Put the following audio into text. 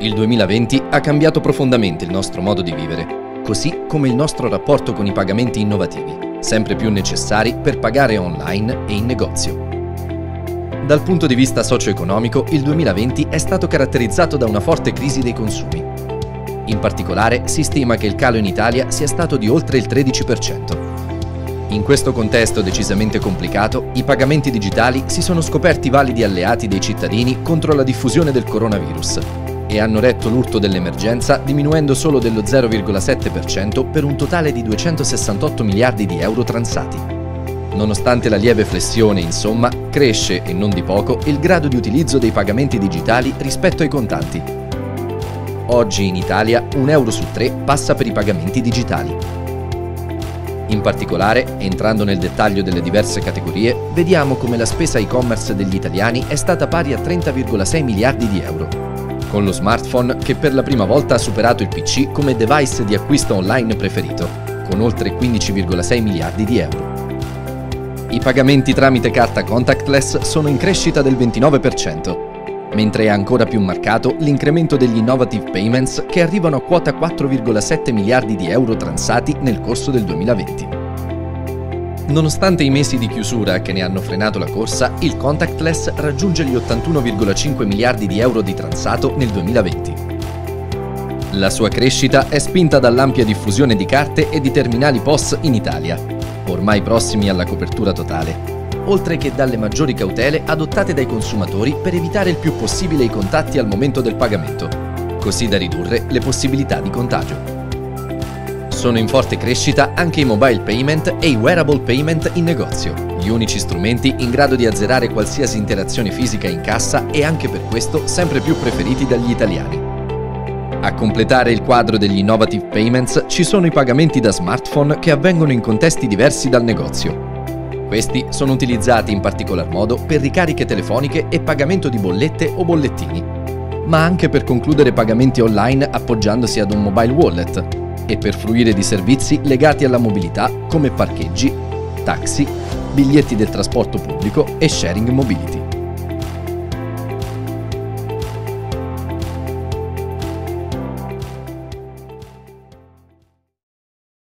Il 2020 ha cambiato profondamente il nostro modo di vivere, così come il nostro rapporto con i pagamenti innovativi, sempre più necessari per pagare online e in negozio. Dal punto di vista socio-economico, il 2020 è stato caratterizzato da una forte crisi dei consumi. In particolare, si stima che il calo in Italia sia stato di oltre il 13%. In questo contesto decisamente complicato, i pagamenti digitali si sono scoperti validi alleati dei cittadini contro la diffusione del coronavirus e hanno retto l'urto dell'emergenza diminuendo solo dello 0,7% per un totale di 268 miliardi di euro transati. Nonostante la lieve flessione, insomma, cresce, e non di poco, il grado di utilizzo dei pagamenti digitali rispetto ai contanti. Oggi in Italia 1 euro su 3 passa per i pagamenti digitali. In particolare, entrando nel dettaglio delle diverse categorie, vediamo come la spesa e-commerce degli italiani è stata pari a 30,6 miliardi di euro, con lo smartphone che per la prima volta ha superato il PC come device di acquisto online preferito, con oltre 15,6 miliardi di euro. I pagamenti tramite carta contactless sono in crescita del 29%, mentre è ancora più marcato l'incremento degli innovative payments che arrivano a quota 4,7 miliardi di euro transati nel corso del 2020. Nonostante i mesi di chiusura che ne hanno frenato la corsa, il contactless raggiunge gli 81,5 miliardi di euro di transato nel 2020. La sua crescita è spinta dall'ampia diffusione di carte e di terminali POS in Italia, ormai prossimi alla copertura totale, oltre che dalle maggiori cautele adottate dai consumatori per evitare il più possibile i contatti al momento del pagamento, così da ridurre le possibilità di contagio. Sono in forte crescita anche i mobile payment e i wearable payment in negozio, gli unici strumenti in grado di azzerare qualsiasi interazione fisica in cassa e anche per questo sempre più preferiti dagli italiani. A completare il quadro degli innovative payments ci sono i pagamenti da smartphone che avvengono in contesti diversi dal negozio. Questi sono utilizzati in particolar modo per ricariche telefoniche e pagamento di bollette o bollettini, ma anche per concludere pagamenti online appoggiandosi ad un mobile wallet e per fruire di servizi legati alla mobilità come parcheggi, taxi, biglietti del trasporto pubblico e sharing mobility.